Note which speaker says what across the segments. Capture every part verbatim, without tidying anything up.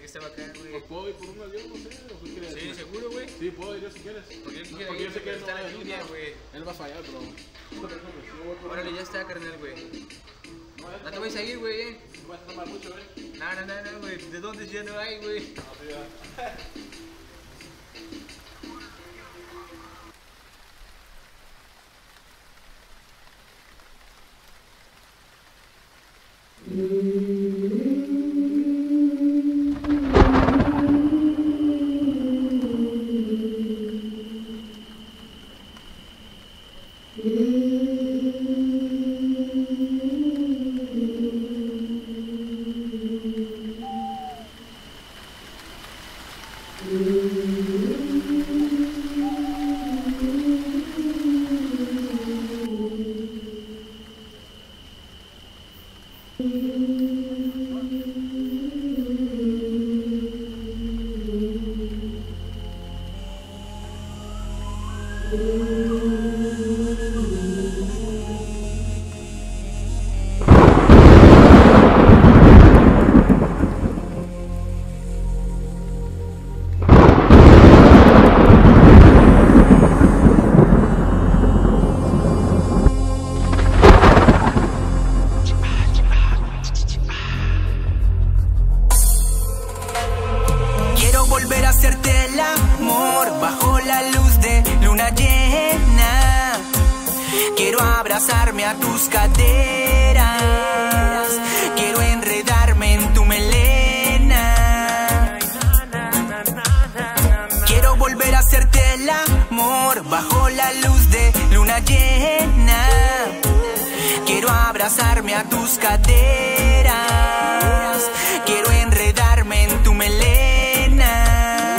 Speaker 1: estaba acá, güey.
Speaker 2: Pues puedo ir por uno yo, no sé, ¿o qué quieres?
Speaker 1: Sí, seguro, güey.
Speaker 2: Sí, puedo ir yo si quieres.
Speaker 1: Porque yo,
Speaker 2: No,
Speaker 1: quiero
Speaker 2: porque
Speaker 1: ir,
Speaker 2: yo sé que
Speaker 1: pero
Speaker 2: él no
Speaker 1: está
Speaker 2: va a
Speaker 1: la
Speaker 2: venir,
Speaker 1: lluvia,
Speaker 2: no.
Speaker 1: güey.
Speaker 2: Él va a fallar, pero no te preocupes, yo voy por
Speaker 1: Órale,
Speaker 2: uno.
Speaker 1: ya está, carnal, güey.
Speaker 2: No,
Speaker 1: No te voy a seguir, güey, eh.
Speaker 2: No vas a tomar mucho, eh.
Speaker 1: No, no, no, no, güey. ¿De dónde ya no hay, güey?
Speaker 2: No, sí, ya.
Speaker 3: Quiero volver a hacerte el amor bajo la luz de luna llena. Quiero abrazarme a tus caderas. Quiero enredarme en tu melena. Quiero volver a hacerte el amor bajo la luz de luna llena. Quiero abrazarme a tus caderas. Quiero enredarme en tu melena.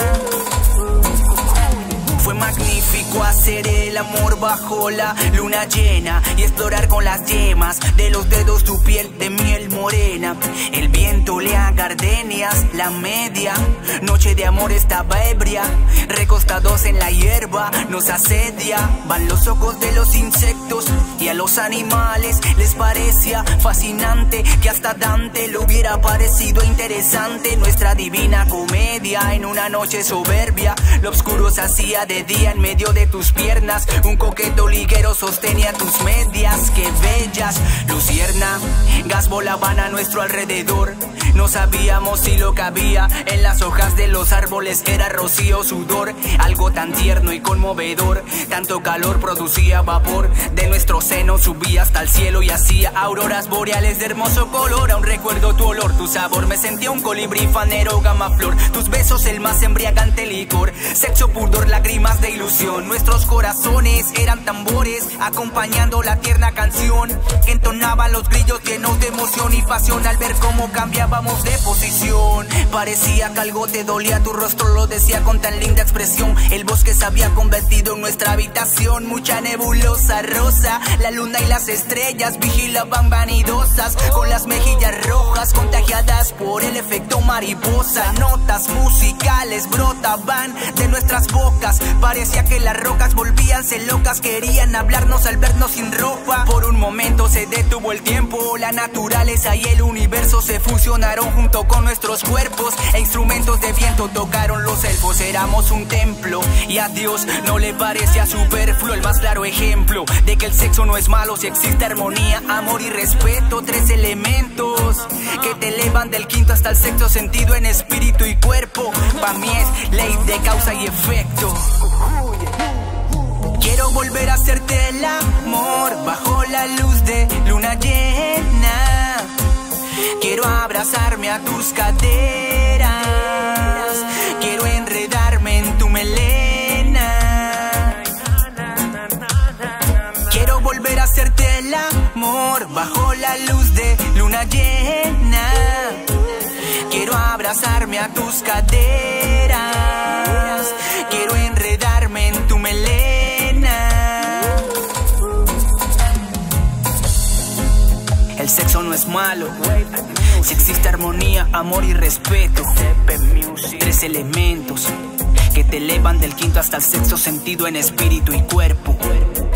Speaker 3: Fue magnífico hacer el amor bajo la luna llena y explorar con las yemas de los dedos tu piel de miel morena. El viento lea gardenias, la media noche de amor estaba ebria. Recostados en la hierba nos asedia. Van los ojos de los insectos y a los animales les parecía fascinante que hasta Dante le hubiera parecido interesante nuestra divina comedia. En una noche soberbia lo oscuro se hacía de día en medio de tus piernas. Un coqueto liguero sostenía tus medias, qué bellas. Lucierna, gas volaban a nuestro alrededor. No sabíamos si lo que había en las hojas de los árboles era rocío o sudor. Algo tan tierno y conmovedor. Tanto calor producía vapor. De nuestro seno subía hasta el cielo y hacía auroras boreales de hermoso color. Aún recuerdo tu olor, tu sabor. Me sentía un colibrí fanero gama flor. Tus besos el más embriagante licor. Sexo, pudor, lágrimas de ilusión. Nuestros corazones eran tambores acompañando la tierna canción que entonaba los grillos llenos de emoción y pasión al ver cómo cambiábamos de posición. Parecía que algo te dolía, tu rostro lo decía con tan linda expresión. El bosque se había convertido en nuestra habitación. Mucha nebulosa rosa, la luna y las estrellas vigilaban vanidosas con las mejillas rojas contagiadas por el efecto mariposa. Notas musicales brotaban de nuestras bocas. Parecía que las rocas volvíanse locas, querían hablarnos al vernos sin ropa. Por un momento se detuvo el tiempo, la naturaleza y el universo se fusionaron junto con nuestros cuerpos e instrumentos de viento tocaron los elfos. Éramos un templo y a Dios no le parecía superfluo. El más claro ejemplo de que el sexo no es malo si existe armonía, amor y respeto. Tres elementos que te elevan del quinto hasta el sexto sentido en espíritu y cuerpo. Pa' mí es ley de causa y efecto. Quiero volver a hacerte el amor bajo la luz de luna llena. Quiero abrazarme a tus caderas. Quiero enredarme en tu melena. Quiero volver a hacerte el amor bajo la luz de luna llena. Quiero abrazarme a tus caderas. Quiero enredarme en tu melena. El sexo no es malo si existe armonía, amor y respeto. Tres elementos que te elevan del quinto hasta el sexto sentido en espíritu y cuerpo.